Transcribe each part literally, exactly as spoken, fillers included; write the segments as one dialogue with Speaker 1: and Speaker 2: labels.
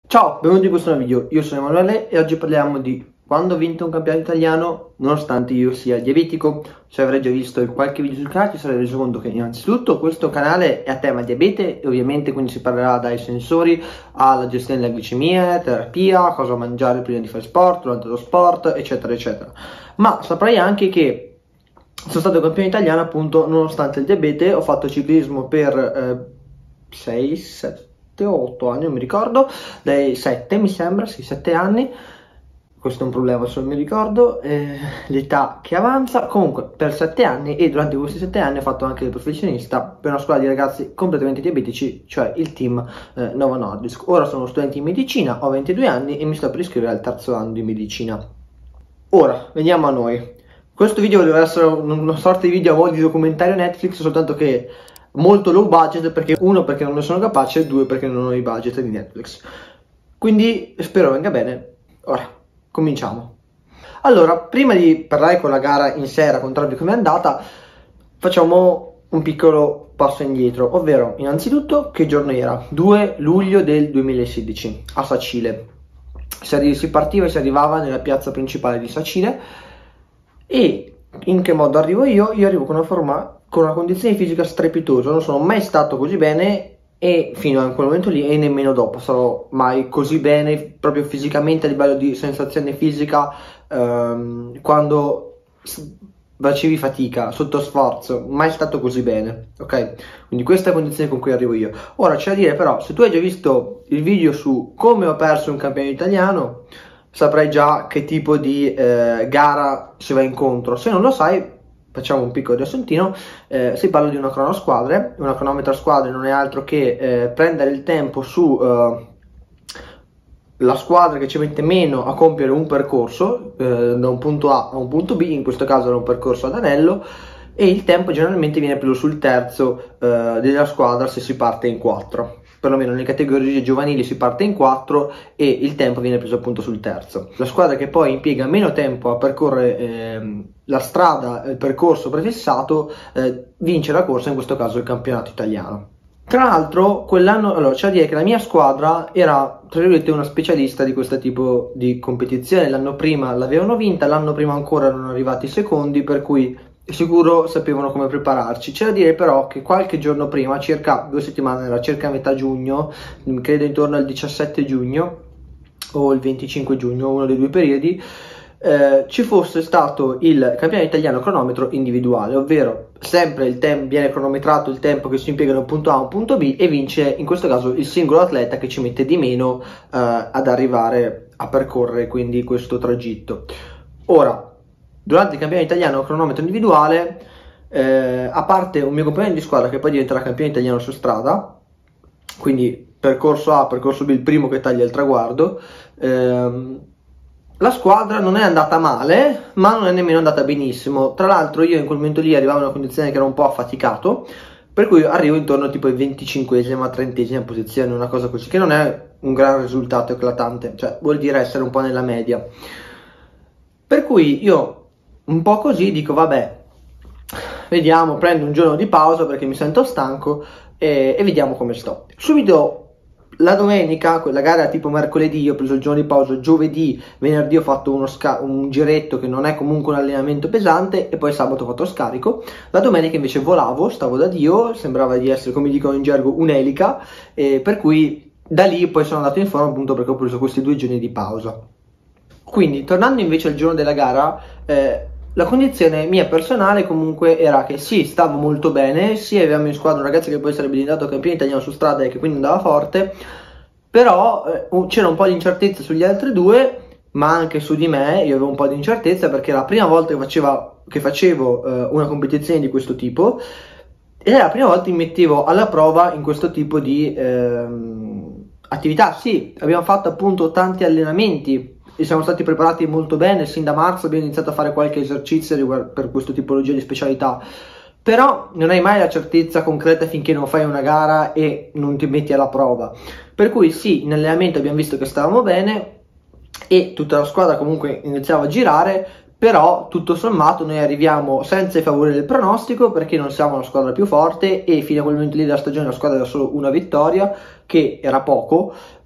Speaker 1: Ciao, benvenuti in questo nuovo video, io sono Emanuele e oggi parliamo di quando ho vinto un campionato italiano nonostante io sia diabetico. Se avrei già visto qualche video sul canale ti sarei reso conto che innanzitutto questo canale è a tema diabete e ovviamente quindi si parlerà dai sensori alla gestione della glicemia, terapia, cosa mangiare prima di fare sport, durante lo sport, eccetera eccetera. Ma saprai anche che sono stato campione italiano appunto nonostante il diabete. Ho fatto ciclismo per eh, sei sette otto anni, non mi ricordo, dai sette mi sembra, sì sette anni. Questo è un problema se non mi ricordo eh, l'età che avanza. Comunque per sette anni, e durante questi sette anni ho fatto anche il professionista per una scuola di ragazzi completamente diabetici, cioè il team eh, Novo Nordisk. Ora sono studente in medicina, ho ventidue anni e mi sto per iscrivere al terzo anno di medicina. Ora veniamo a noi. Questo video voleva essere una sorta di video a modo di documentario Netflix, soltanto che molto low budget, perché uno perché non ne sono capace, due perché non ho i budget di Netflix. Quindi spero venga bene. Ora cominciamo. Allora, prima di parlare con la gara in sé, raccontarvi com'è andata, facciamo un piccolo passo indietro, ovvero innanzitutto che giorno era? due luglio del duemilasedici a Sacile. Si partiva e si arrivava nella piazza principale di Sacile. E in che modo arrivo io? Io arrivo con una forma, con una condizione fisica strepitosa, non sono mai stato così bene e fino a quel momento lì e nemmeno dopo sarò mai così bene proprio fisicamente a livello di sensazione fisica ehm, quando facevi fatica, sotto sforzo, mai stato così bene, ok? Quindi questa è la condizione con cui arrivo io. Ora c'è da dire però, se tu hai già visto il video su come ho perso un campionato italiano, saprai già che tipo di eh, gara si va incontro. Se non lo sai, facciamo un piccolo riassuntino. Eh, si parla di una cronosquadre. Una cronometra squadre non è altro che eh, prendere il tempo su eh, la squadra che ci mette meno a compiere un percorso eh, da un punto A a un punto B, in questo caso era un percorso ad anello, e il tempo generalmente viene preso sul terzo eh, della squadra se si parte in quattro. Perlomeno nelle categorie giovanili si parte in quattro e il tempo viene preso appunto sul terzo. La squadra che poi impiega meno tempo a percorrere eh, la strada, il percorso prefissato, eh, vince la corsa, in questo caso il campionato italiano. Tra l'altro quell'anno, allora c'è da dire che la mia squadra era tra virgolette una specialista di questo tipo di competizione. L'anno prima l'avevano vinta, l'anno prima ancora erano arrivati i secondi, per cui sicuro sapevano come prepararci. C'è da dire però che qualche giorno prima, circa due settimane, era circa a metà giugno, credo intorno al diciassette giugno o il venticinque giugno, uno dei due periodi, eh, ci fosse stato il campionato italiano cronometro individuale, ovvero sempre il tempo viene cronometrato, il tempo che si impiega da un punto A a un punto B, e vince in questo caso il singolo atleta che ci mette di meno eh, ad arrivare a percorrere quindi questo tragitto. Ora, durante il campionato italiano cronometro individuale, eh, a parte un mio compagno di squadra che poi diventerà campione italiano su strada, quindi percorso A, percorso B, il primo che taglia il traguardo, ehm, la squadra non è andata male, ma non è nemmeno andata benissimo. Tra l'altro io in quel momento lì arrivavo in una condizione che ero un po' affaticato, per cui arrivo intorno tipo ai venticinquesima, trentesima posizione, una cosa così, che non è un gran risultato eclatante, cioè vuol dire essere un po' nella media. Per cui io un po' così dico vabbè, vediamo, prendo un giorno di pausa perché mi sento stanco e, e vediamo come sto. Subito la domenica, quella gara tipo mercoledì, io ho preso il giorno di pausa, giovedì, venerdì ho fatto uno un giretto che non è comunque un allenamento pesante, e poi sabato ho fatto scarico. La domenica invece volavo, stavo da Dio, sembrava di essere, come dicono in gergo, un'elica, e per cui da lì poi sono andato in forma appunto perché ho preso questi due giorni di pausa. Quindi tornando invece al giorno della gara, eh, la condizione mia personale comunque era che sì, stavo molto bene, sì, avevamo in squadra un ragazzo che poi sarebbe diventato campione italiano su strada e che quindi andava forte, però eh, c'era un po' di incertezza sugli altri due, ma anche su di me. Io avevo un po' di incertezza perché era la prima volta che, faceva, che facevo eh, una competizione di questo tipo, ed era la prima volta che mi mettevo alla prova in questo tipo di ehm, attività. Sì, abbiamo fatto appunto tanti allenamenti e siamo stati preparati molto bene, sin da marzo abbiamo iniziato a fare qualche esercizio per questo tipologia di specialità, però non hai mai la certezza concreta finché non fai una gara e non ti metti alla prova. Per cui sì, in allenamento abbiamo visto che stavamo bene e tutta la squadra comunque iniziava a girare, però tutto sommato noi arriviamo senza i favori del pronostico perché non siamo la squadra più forte e fino a quel momento lì della stagione la squadra aveva solo una vittoria, che era poco,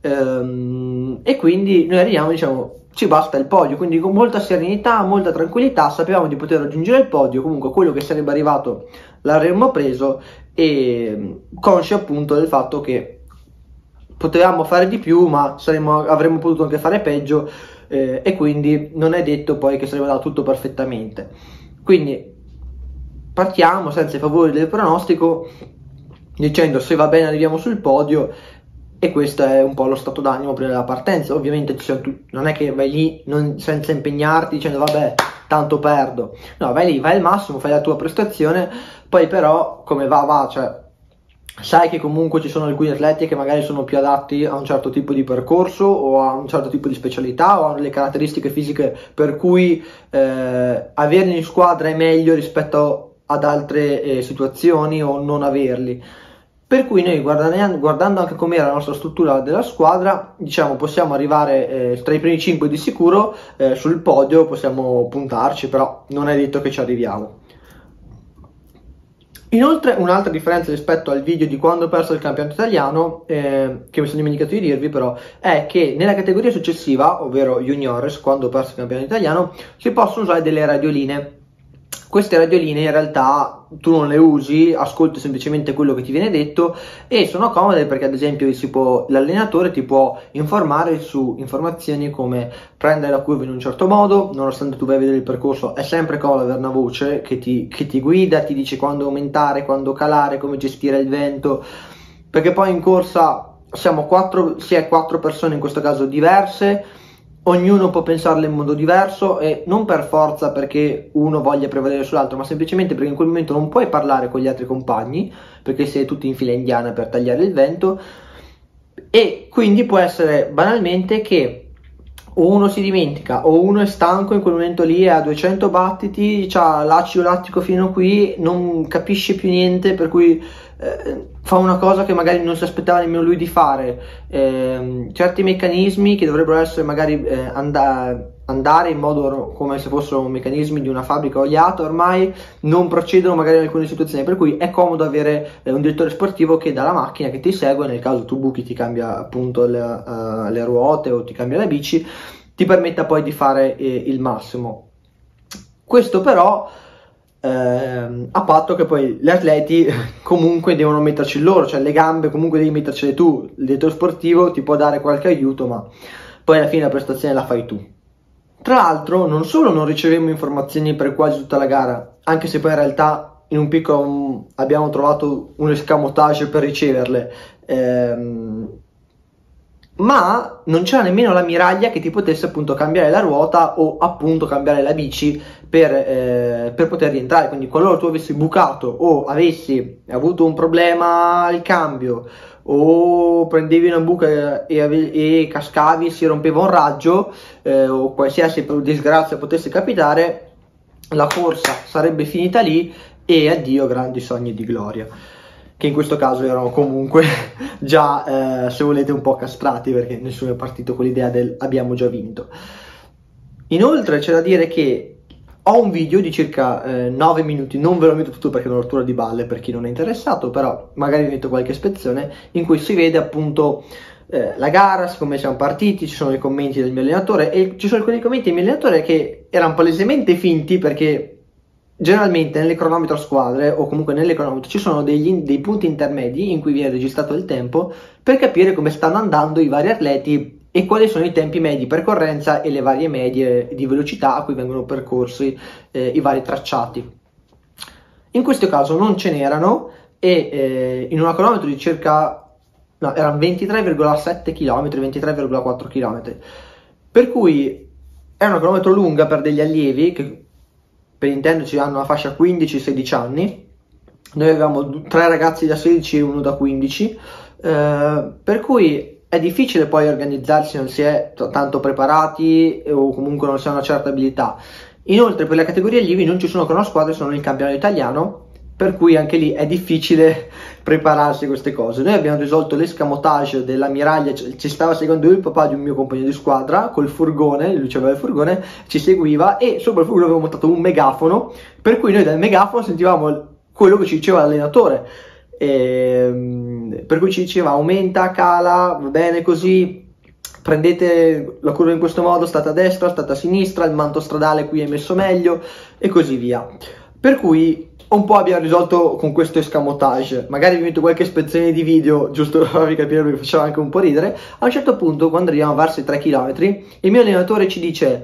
Speaker 1: ehm, e quindi noi arriviamo, diciamo, ci basta il podio, quindi con molta serenità, molta tranquillità sapevamo di poter raggiungere il podio, comunque quello che sarebbe arrivato l'avremmo preso, e consci appunto del fatto che potevamo fare di più, ma saremmo, avremmo potuto anche fare peggio, eh, e quindi non è detto poi che sarebbe andato tutto perfettamente. Quindi partiamo senza i favori del pronostico, dicendo se va bene arriviamo sul podio, e questo è un po' lo stato d'animo prima della partenza. Ovviamente ci sono tu- non è che vai lì non, senza impegnarti dicendo vabbè tanto perdo, no, vai lì, vai al massimo, fai la tua prestazione, poi però come va va, cioè sai che comunque ci sono alcuni atleti che magari sono più adatti a un certo tipo di percorso o a un certo tipo di specialità o hanno le caratteristiche fisiche per cui eh, averli in squadra è meglio rispetto ad altre eh, situazioni, o non averli. Per cui noi guardando, guardando anche com'era la nostra struttura della squadra, diciamo possiamo arrivare eh, tra i primi cinque di sicuro, eh, sul podio possiamo puntarci, però non è detto che ci arriviamo. Inoltre un'altra differenza rispetto al video di quando ho perso il campionato italiano, eh, che mi sono dimenticato di dirvi però, è che nella categoria successiva, ovvero juniores, quando ho perso il campionato italiano, si possono usare delle radioline. Queste radioline in realtà tu non le usi, ascolti semplicemente quello che ti viene detto, e sono comode perché ad esempio si può, l'allenatore ti può informare su informazioni come prendere la curva in un certo modo, nonostante tu vai a vedere il percorso è sempre comodo avere una voce che ti, che ti guida, ti dice quando aumentare, quando calare, come gestire il vento, perché poi in corsa siamo quattro, si è quattro persone in questo caso diverse, ognuno può pensarle in modo diverso, e non per forza perché uno voglia prevalere sull'altro, ma semplicemente perché in quel momento non puoi parlare con gli altri compagni perché siete tutti in fila indiana per tagliare il vento, e quindi può essere banalmente che o uno si dimentica o uno è stanco in quel momento lì, è a duecento battiti, ha l'acido lattico fino qui, non capisce più niente, per cui eh, fa una cosa che magari non si aspettava nemmeno lui di fare. Eh, certi meccanismi che dovrebbero essere magari eh, and andare in modo come se fossero meccanismi di una fabbrica oliata ormai, non procedono magari in alcune situazioni, per cui è comodo avere eh, un direttore sportivo che dà la macchina, che ti segue, nel caso tu buchi ti cambia appunto le, uh, le ruote o ti cambia la bici, ti permetta poi di fare eh, il massimo. Questo però eh, a patto che poi gli atleti comunque devono metterci loro, cioè le gambe comunque devi mettercele tu, il direttore sportivo ti può dare qualche aiuto, ma poi alla fine la prestazione la fai tu. Tra l'altro non solo non ricevemmo informazioni per quasi tutta la gara, anche se poi in realtà in un piccolo um, abbiamo trovato un escamotage per riceverle, ehm, ma non c'era nemmeno la miraglia che ti potesse appunto cambiare la ruota o appunto cambiare la bici per, eh, per poter rientrare. Quindi qualora tu avessi bucato o avessi avuto un problema al cambio o prendevi una buca e, e cascavi e si rompeva un raggio, eh, o qualsiasi disgrazia potesse capitare, la corsa sarebbe finita lì e addio grandi sogni di gloria, che in questo caso erano comunque già, eh, se volete, un po' castrati, perché nessuno è partito con l'idea del abbiamo già vinto. Inoltre c'è da dire che ho un video di circa eh, nove minuti, non ve lo metto tutto perché è una rottura di balle per chi non è interessato, però magari vi metto qualche spezzone in cui si vede appunto eh, la gara, come siamo partiti, ci sono i commenti del mio allenatore, e ci sono alcuni commenti del mio allenatore che erano palesemente finti, perché generalmente nelle cronometro squadre o comunque nelle cronometro ci sono degli, dei punti intermedi in cui viene registrato il tempo per capire come stanno andando i vari atleti e quali sono i tempi medi di percorrenza e le varie medie di velocità a cui vengono percorsi eh, i vari tracciati. In questo caso non ce n'erano, e eh, in una cronometro di circa no, erano ventitré virgola sette chilometri, ventitré virgola quattro chilometri, per cui è una cronometro lunga per degli allievi che per intenderci hanno una fascia quindici sedici anni. Noi avevamo tre ragazzi da sedici e uno da quindici, eh, per cui è difficile poi organizzarsi se non si è tanto preparati o comunque non si ha una certa abilità. Inoltre per la categoria allievi non ci sono cronosquadre, sono nel campionato italiano, per cui anche lì è difficile prepararsi a queste cose. Noi abbiamo risolto l'escamotage della miraglia, ci stava seguendo il papà di un mio compagno di squadra col furgone, lui aveva il furgone, ci seguiva, e sopra il furgone avevo montato un megafono, per cui noi dal megafono sentivamo quello che ci diceva l'allenatore. e, per cui ci diceva aumenta, cala, va bene così, prendete la curva in questo modo, state a destra, state a sinistra, il manto stradale qui è messo meglio e così via. Per cui un po' abbiamo risolto con questo escamotage. Magari vi metto qualche spezzone di video giusto per farvi capire, perché faceva anche un po' ridere. A un certo punto, quando arriviamo verso i tre chilometri, il mio allenatore ci dice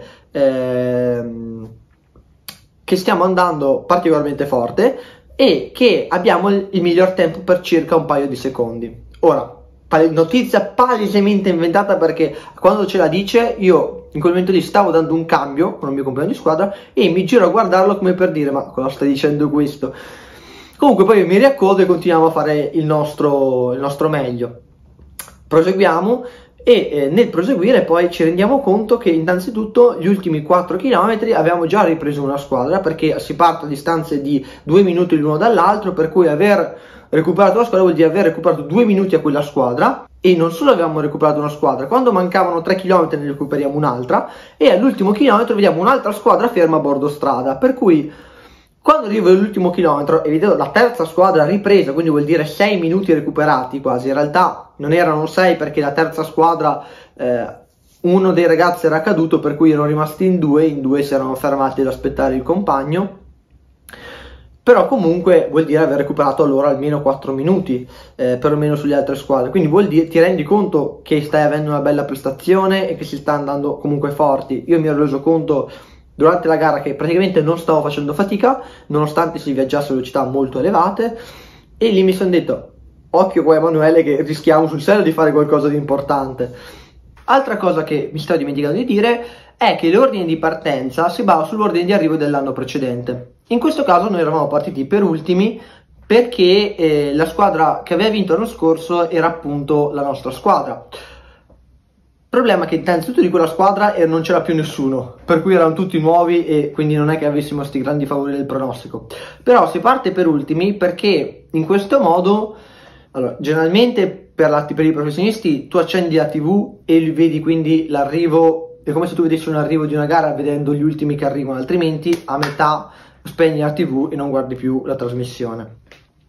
Speaker 1: ehm, che stiamo andando particolarmente forte e che abbiamo il, il miglior tempo per circa un paio di secondi. Ora, notizia palesemente inventata, perché quando ce la dice io in quel momento lì stavo dando un cambio con il mio compagno di squadra e mi giro a guardarlo come per dire: ma cosa stai dicendo questo? Comunque poi mi riaccodo e continuiamo a fare il nostro, il nostro meglio. Proseguiamo e eh, nel proseguire poi ci rendiamo conto che innanzitutto gli ultimi quattro chilometri abbiamo già ripreso una squadra, perché si parte a distanze di due minuti l'uno dall'altro, per cui aver recuperato la squadra vuol dire aver recuperato due minuti a quella squadra. E non solo avevamo recuperato una squadra, quando mancavano tre chilometri ne recuperiamo un'altra e all'ultimo chilometro vediamo un'altra squadra ferma a bordo strada, per cui quando arrivo all'ultimo chilometro e vedo la terza squadra ripresa, quindi vuol dire sei minuti recuperati quasi, in realtà non erano sei perché la terza squadra eh, uno dei ragazzi era caduto, per cui erano rimasti in due, in due si erano fermati ad aspettare il compagno. Però comunque vuol dire aver recuperato allora almeno quattro minuti, eh, perlomeno sulle altre squadre. Quindi vuol dire, ti rendi conto che stai avendo una bella prestazione e che si sta andando comunque forti. Io mi ero reso conto durante la gara che praticamente non stavo facendo fatica, nonostante si viaggiasse a velocità molto elevate, e lì mi sono detto: occhio qua Emanuele che rischiamo sul serio di fare qualcosa di importante. Altra cosa che mi sto dimenticando di dire è che l'ordine di partenza si basa sull'ordine di arrivo dell'anno precedente. In questo caso noi eravamo partiti per ultimi perché eh, la squadra che aveva vinto l'anno scorso era appunto la nostra squadra. Problema che innanzitutto di quella squadra eh, non c'era più nessuno, per cui erano tutti nuovi e quindi non è che avessimo questi grandi favori del pronostico. Però si parte per ultimi perché in questo modo, allora, generalmente per, la, per i professionisti tu accendi la tivù e vedi quindi l'arrivo, è come se tu vedessi un arrivo di una gara vedendo gli ultimi che arrivano, altrimenti a metà spegni la tivù e non guardi più la trasmissione.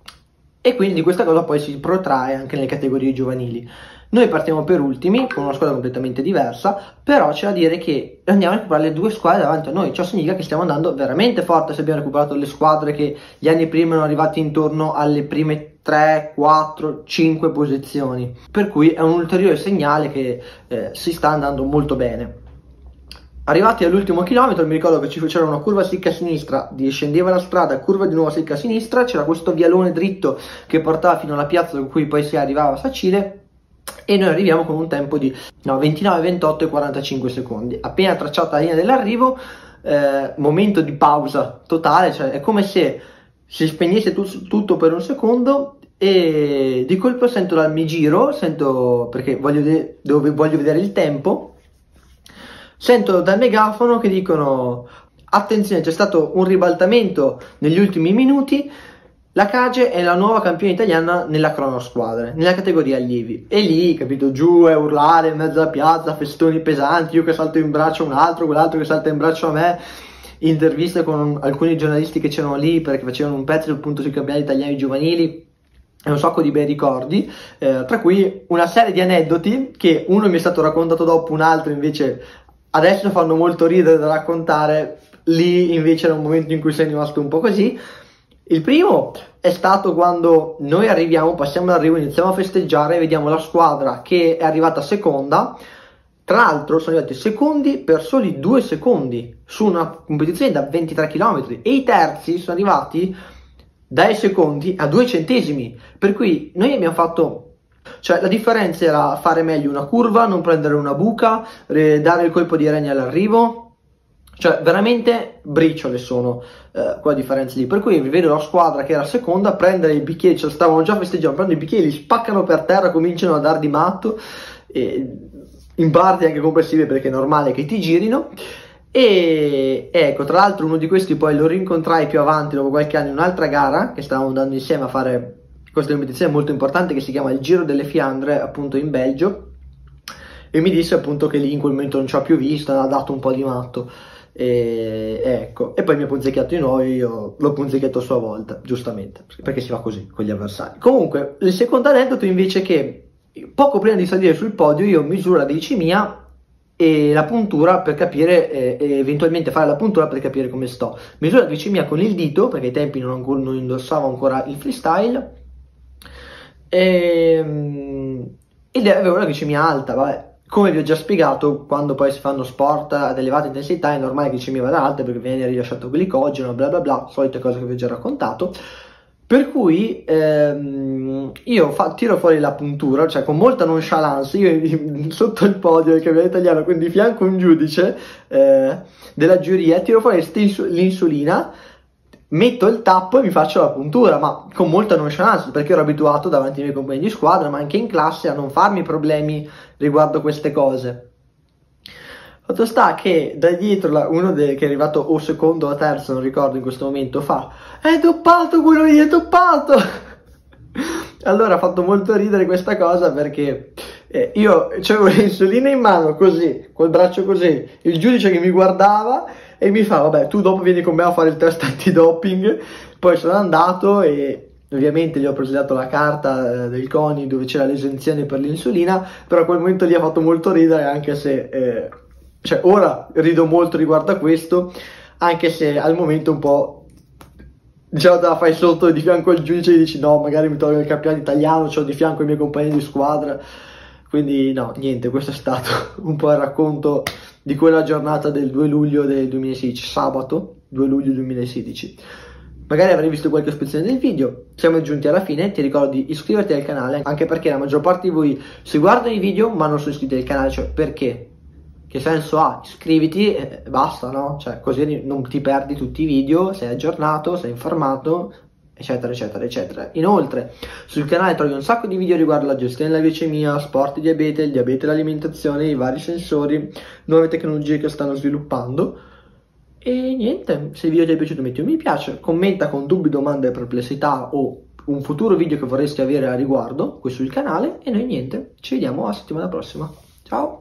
Speaker 1: E quindi questa cosa poi si protrae anche nelle categorie giovanili. Noi partiamo per ultimi con una squadra completamente diversa, però c'è da dire che andiamo a recuperare le due squadre davanti a noi. Ciò significa che stiamo andando veramente forte se abbiamo recuperato le squadre che gli anni prima erano arrivati intorno alle prime tre, quattro, cinque posizioni, per cui è un ulteriore segnale che eh, si sta andando molto bene. Arrivati all'ultimo chilometro mi ricordo che c'era una curva secca a sinistra, discendeva la strada, curva di nuovo secca a sinistra, c'era questo vialone dritto che portava fino alla piazza da cui poi si arrivava a Sacile e noi arriviamo con un tempo di no, ventinove, ventotto e quarantacinque secondi. Appena tracciata la linea dell'arrivo, eh, momento di pausa totale, cioè è come se si spegnesse tu- tutto per un secondo e di colpo sento dal mi giro, sento perché voglio, de- dove voglio vedere il tempo. Sento dal megafono che dicono: attenzione, c'è stato un ribaltamento negli ultimi minuti, la Cage è la nuova campione italiana nella cronosquadre, nella categoria allievi. E lì, capito, giù a urlare in mezzo alla piazza, festoni pesanti, io che salto in braccio a un altro, quell'altro che salta in braccio a me, interviste con alcuni giornalisti che c'erano lì perché facevano un pezzo appunto sui campionati italiani giovanili. E un sacco di bei ricordi, eh, tra cui una serie di aneddoti che uno mi è stato raccontato dopo, un altro invece adesso fanno molto ridere da raccontare, lì invece era un momento in cui sei rimasto un po' così. Il primo è stato quando noi arriviamo, passiamo l'arrivo, iniziamo a festeggiare e vediamo la squadra che è arrivata seconda. Tra l'altro sono arrivati secondi per soli due secondi su una competizione da ventitré chilometri e i terzi sono arrivati dai secondi a due centesimi, per cui noi abbiamo fatto... Cioè la differenza era fare meglio una curva, non prendere una buca, dare il colpo di reni all'arrivo, cioè veramente briciole sono eh, quella differenza lì, per cui vi vedo la squadra che era seconda prendere i bicchieri, cioè stavano già festeggiando, prendono i bicchieri, li spaccano per terra, cominciano a dar di matto, e in parte anche comprensibile perché è normale che ti girino. E ecco, tra l'altro uno di questi poi lo rincontrai più avanti dopo qualche anno in un'altra gara che stavamo andando insieme a fare questa competizione molto importante che si chiama il Giro delle Fiandre, appunto in Belgio, e mi disse appunto che lì in quel momento non ci ha più visto, ha dato un po' di matto. E, e ecco, e poi mi ha punzecchiato di nuovo, io l'ho punzecchiato a sua volta, giustamente, perché si fa così con gli avversari. Comunque, il secondo aneddoto invece è che poco prima di salire sul podio io misuro la glicemia e la puntura per capire, eh, e eventualmente fare la puntura per capire come sto. Misuro la glicemia con il dito, perché ai tempi non, non indossavo ancora il freestyle, e, ed avevo la glicemia alta, vabbè. Come vi ho già spiegato, quando poi si fanno sport ad elevata intensità è normale che la glicemia vada alta perché viene rilasciato glicogeno, bla bla bla, solite cose che vi ho già raccontato. Per cui ehm, io fa, tiro fuori la puntura, cioè con molta nonchalance, io sotto il podio del campionato italiano, quindi di fianco un giudice eh, della giuria, tiro fuori l'insulina, metto il tappo e mi faccio la puntura, ma con molta nonchalance, perché ero abituato davanti ai miei compagni di squadra, ma anche in classe, a non farmi problemi riguardo queste cose. Fatto sta che da dietro uno che è arrivato o secondo o terzo, non ricordo in questo momento, fa: è doppato quello lì, è doppato! Allora ha fatto molto ridere questa cosa, perché eh, io avevo l'insulina in mano così, col braccio così, il giudice che mi guardava e mi fa: vabbè, tu dopo vieni con me a fare il test antidoping. Poi sono andato e ovviamente gli ho presentato la carta eh, del CONI dove c'era l'esenzione per l'insulina, però a quel momento lì ha fatto molto ridere, anche se eh, cioè ora rido molto riguardo a questo, anche se al momento un po', diciamo, te la fai sotto di fianco al giudice e dici: no, magari mi tolgo il campionato italiano, c'ho di fianco i miei compagni di squadra. Quindi no, niente, questo è stato un po' il racconto di quella giornata del due luglio del duemilasedici, sabato due luglio duemilasedici. Magari avrai visto qualche ispezione del video. Siamo giunti alla fine, ti ricordo di iscriverti al canale, anche perché la maggior parte di voi si guardano i video ma non sono iscritti al canale, cioè perché? Che senso ha? Iscriviti e basta, no? Cioè così non ti perdi tutti i video, sei aggiornato, sei informato, eccetera eccetera eccetera. Inoltre sul canale trovi un sacco di video riguardo la gestione della glicemia, sport e diabete, il diabete e l'alimentazione, i vari sensori, nuove tecnologie che stanno sviluppando. E niente, se il video ti è piaciuto metti un mi piace, commenta con dubbi, domande e perplessità o un futuro video che vorresti avere a riguardo qui sul canale, e noi niente, ci vediamo la settimana prossima. Ciao!